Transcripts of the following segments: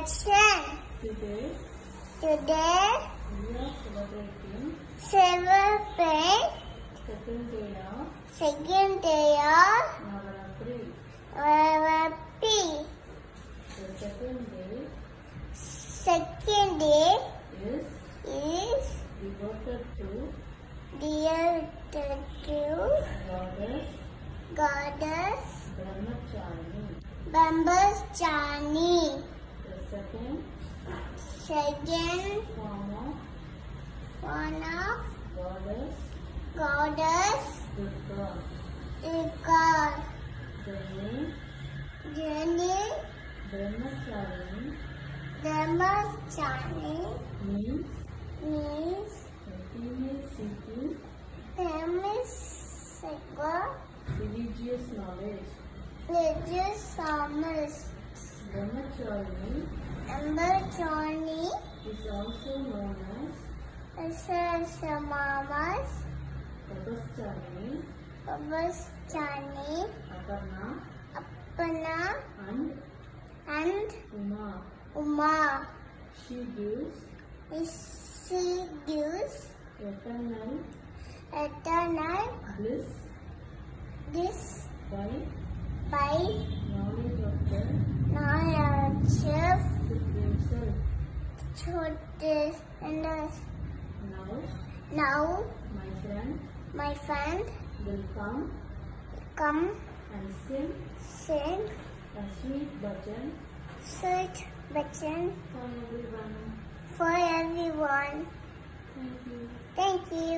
Action. Today we are celebrating second day of Navaratri. The Second day is is devoted to Goddess Brahmachari. Brahmachari. The Second form form of of Goddess Durga. Durga. The name Journey Brahmachari means means female seeking religious knowledge. religious summers. Brahmachari is also known as Mamas Tapaschari, Babachari Aparna, Apana and and Uma. Uma. She gives She gives eternal eternal bliss this by by knowledge of the knowledge Supreme Self. to this and Now, now my friend will come and sing sing a sweet bhajan sweet bhajan for everyone. for everyone. Thank you. Thank you.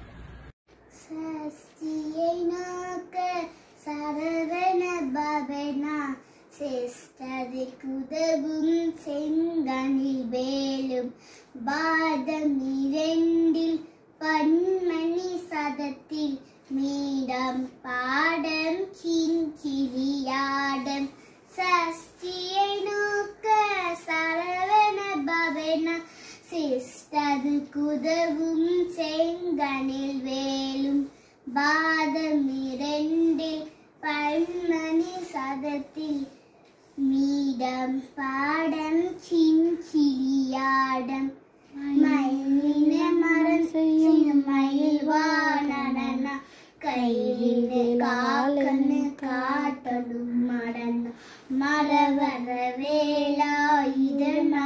Sastiyena saravana babena sistadi kudavum senganil velum badam irendil panmani sadatil meedam padam chinchiliyadam Sastiyena saravana babena sistadu kudavum senganil velum badam irendil panmani sadatil meedam padam chinchiliyadam Mayilina maran mayil vaanadana Kailine kaakanu kaatadu madana Maravara vela idana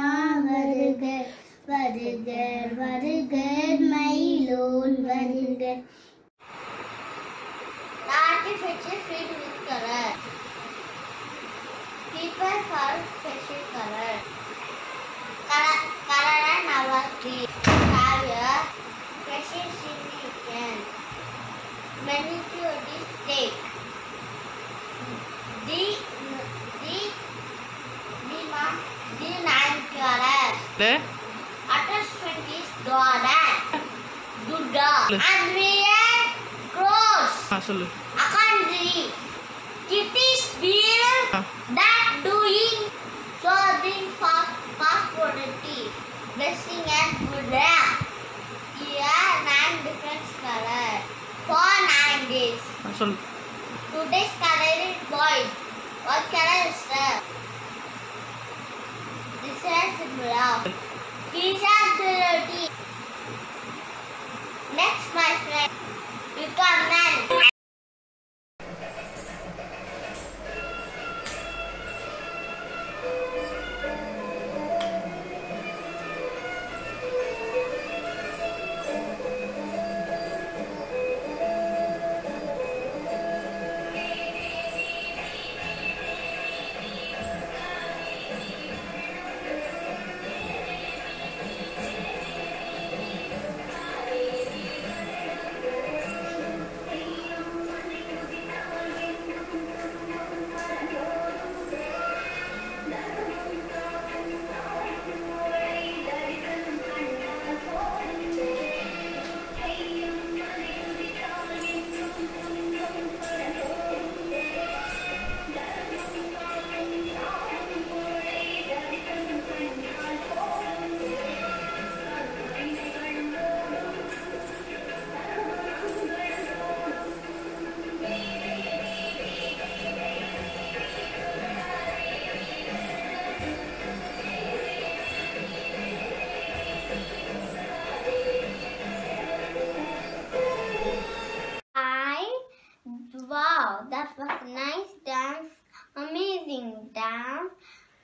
varugar mailon varugar Artificial filled with color. People for special color. Color and our tree have a special significance. Many theories state the nine colors. Attachment is goddess Durga and real cross. Akandri, kitties beer that doing serving prosperity, blessing and Buddha. Here 9 different colors for 9 days. Today's color is white. What color is that? This is symbol of peace and purity. Next, my friend, you come then.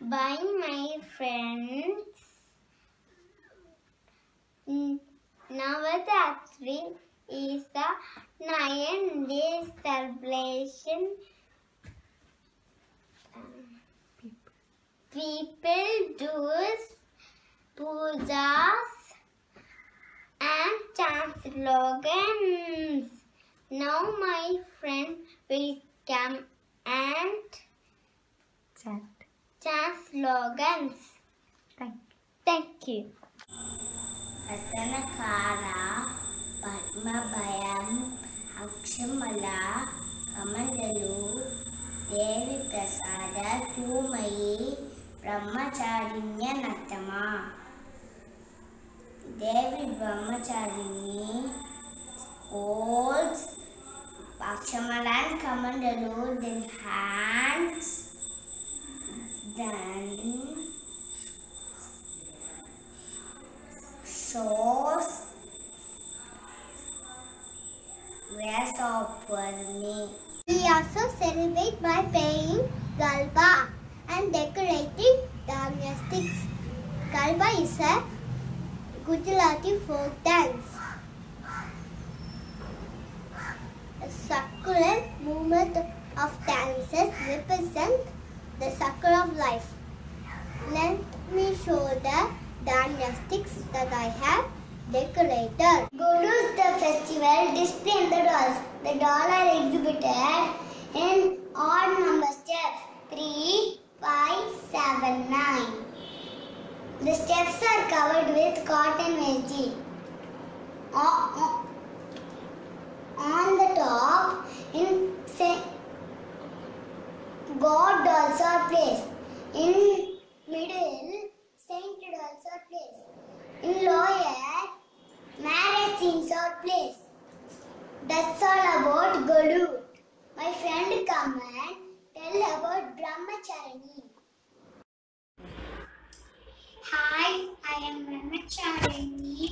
by my friends. Navaratri is a 9-day celebration. People do pujas and chant slogans. Now my friend will come and chant slogans. Thank you. Atanakara, Padmabhayam, Akshamala, Kamandalu, Devi Prasada, Tumayi, Brahmacharinya Natama. Devi Brahmacharini holds Akshamala and Kamandalu, then hands, then shows wares of me. We also celebrate by playing Galba and decorating gymnastics. Galba is a Gujarati folk dance. A circular movement of dances represent the circle of life. Let me show the gymnastics that I have decorated. Guru's the festival display in the dolls. The dolls are exhibited in odd number steps 3, 5, 7, 9. The steps are covered with cotton veggie. On the top, God dolls are placed. In middle, saint dolls are placed. In lower, marriage scenes are placed. That's all about Golu. My friend come and tell about Brahmacharani. Hi, I am Brahmacharani.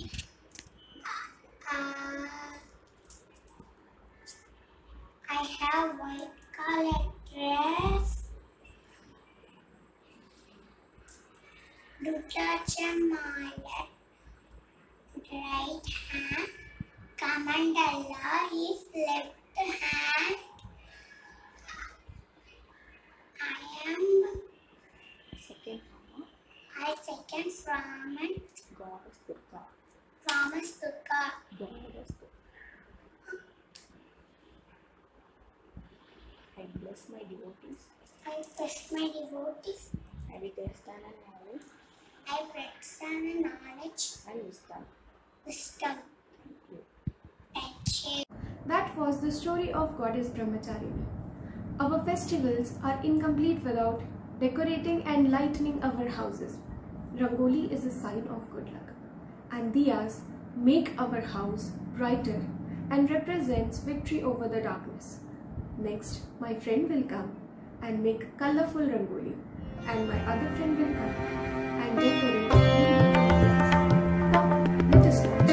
I have white color dress. Rudrajamala, right hand. Kamandala is left hand. I am second Brahman. Goddess Durga. I bless my devotees. I bless my devotees. I understand and knowledge. I understand knowledge and wisdom. Thank you. That was the story of Goddess Brahmacharini. Our festivals are incomplete without decorating and lightening our houses. Rangoli is a sign of good luck, and diyas make our house brighter and represents victory over the darkness. Next, my friend will come and make colorful rangoli, and my other friend will come and decorate beautiful things. Come, let us watch.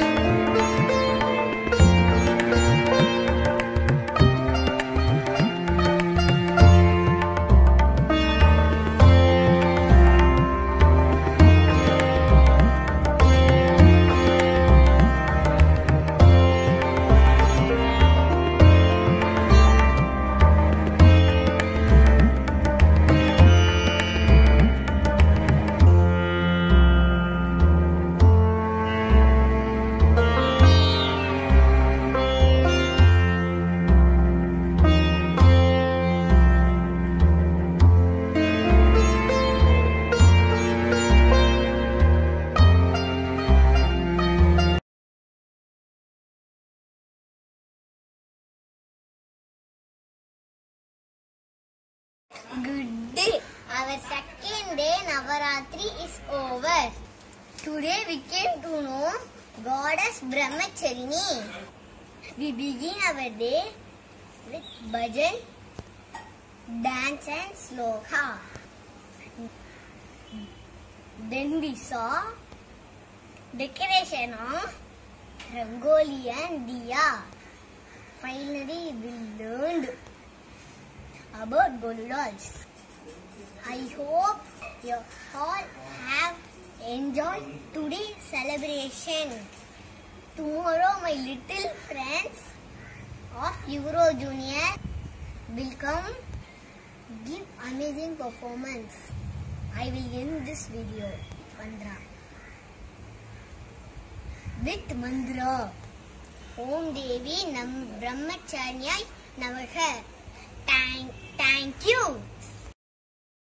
Good day. Our second day Navaratri is over. Today we came to know Goddess Brahmacharini. We begin our day with bhajan, dance and sloka. Then we saw decoration of Rangoli and Diya. Finally we learned about Golu dolls. I hope you all have enjoyed today's celebration. Tomorrow my little friends of Euro Junior will come give amazing performance. I will end this video with mantra. Om Devi Nam Brahmacharya Namaha. Thank you.